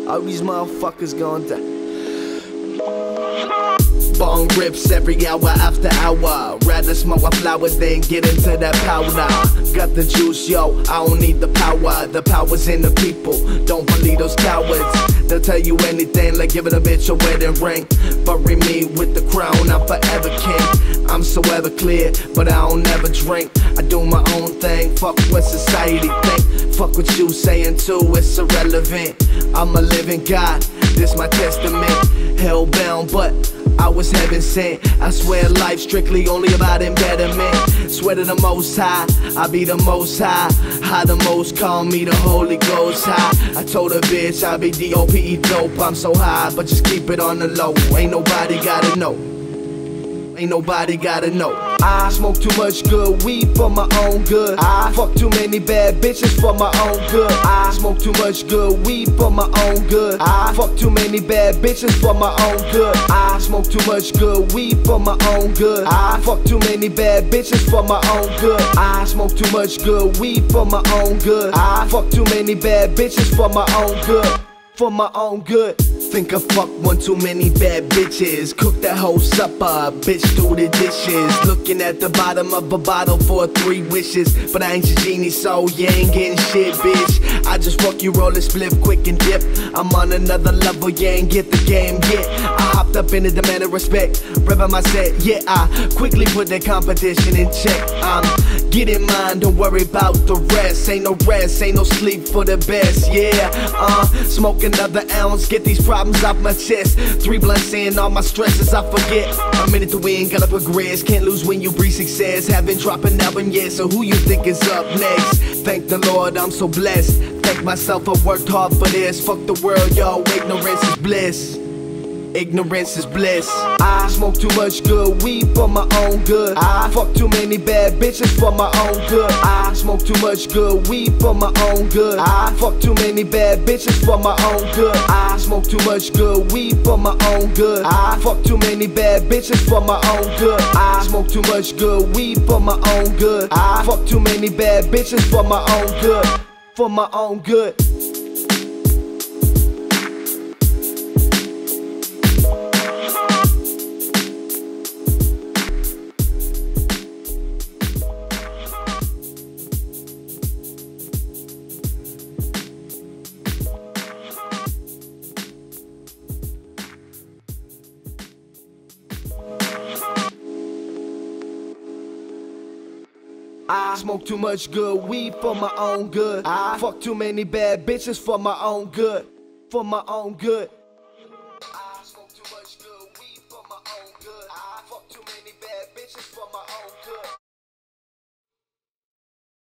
All these motherfuckers gon' die. Bong rips every hour after hour. Rather smoke a flower than get into that powder. Got the juice, yo, I don't need the power. The power's in the people, don't believe those cowards. They'll tell you anything, like giving a bitch a wedding ring. Bury me with the crown, I'm forever king. I'm so ever clear, but I don't ever drink. I do my own thing, fuck what society think. Fuck what you saying too, it's irrelevant. I'm a living God, this my testament. Hellbound, but I was heaven sent. I swear life's strictly only about embetterment. Swear to the most high, I be the most high. High the most, call me the Holy Ghost high. I told a bitch I be D.O.P.E. dope. I'm so high, but just keep it on the low. Ain't nobody gotta know. Ain't nobody gotta know. I smoke too much good weed for my own good. I fuck too many bad bitches for my own good. I smoke too much good weed for my own good. I fuck too many bad bitches for my own good. I smoke too much good weed for my own good. I fuck too many bad bitches for my own good. I smoke too much good weed for my own good. I fuck too many bad bitches for my own good. For my own good. Think I fuck one too many bad bitches. Cook that whole supper, bitch do the dishes. Looking at the bottom of a bottle for 3 wishes. But I ain't your genie, so you ain't getting shit, bitch. I just fuck you, roll a spliff, quick and dip. I'm on another level, you ain't get the game yet. I hopped up in the demand of respect, revving my set, yeah. I quickly put the competition in check. I'm getting mine, don't worry about the rest. Ain't no rest, ain't no sleep for the best, yeah. Smoke another ounce, get these problems off my chest. 3 blunts in, all my stresses I forget. A minute to win, gotta progress. Can't lose when you breathe success. Haven't dropped an album yet, so who you think is up next? Thank the Lord, I'm so blessed. Thank myself, I worked hard for this. Fuck the world, yo, ignorance is bliss. Ignorance is bliss. I smoke too much good weed for my own good. I fuck too many bad bitches for my own good. I smoke too much good weed for my own good. I fuck too many bad bitches for my own good. I smoke too much good weed for my own good. I fuck too many bad bitches for my own good. I smoke too much good weed for my own good. I fuck too many bad bitches for my own good. For my own good. I smoke too much good weed for my own good. I fuck too many bad bitches for my own good. For my own good.